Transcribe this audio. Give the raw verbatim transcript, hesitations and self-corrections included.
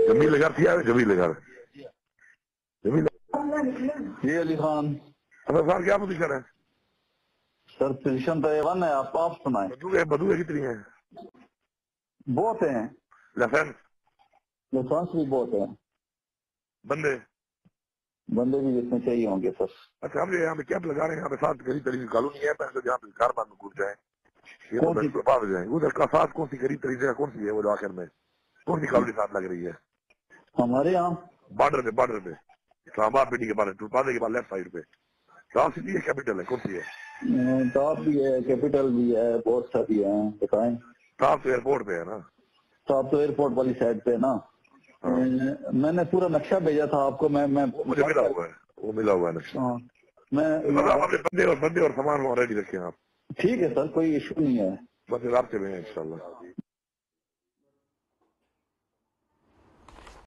जमील घर थी आवे जमील घर जमील जी अली खान असल सर क्या पोजीशन है सर, पोजीशन तो ए वन है। आप आप सुनाए। बंदूकें बंदूकें कितनी है बहुत हैं, लाइसेंस लाइसेंस भी बहुत है, बंदे बंदे भी जितने चाहिए होंगे सर। अच्छा हम यहाँ पे कैंप लगा रहे हैं यहाँ पे सात गरीब तरीके की कॉलोनी है पैसे जहाँ पे कारबान में घुस जाए ये तो कौन सी बस पास हो जाए उधर का साथ कौन सी गरीब तरीके का कौन सी है वो जो आखिर में कौन सी कॉलोनी साथ लग रही है हमारे यहाँ? बॉर्डर पे बॉर्डर पे इस्लामाबाद पिंडी के बारे टूटपादे के बाद लेफ्ट साइड पे टॉप सिटी है कैपिटल है कौन सी है अ, टॉप भी है, कैपिटल भी है, बहुत सारी है। बताएं। टॉप तो एयरपोर्ट पे है ना टॉप तो एयरपोर्ट वाली साइड पे है ना। अ, हाँ मैंने पूरा नक्शा भेजा था आपको। मैं मैं वो मुझे मिला हुआ है वो मिला हुआ है नक्शा हाँ, मैं, मैं मतलब अपने बंदे और बंदे और सामान वहाँ रेडी रखे हैं आप ठीक है सर, कोई इशू नहीं है। बस रास्ते में है इंशाल्लाह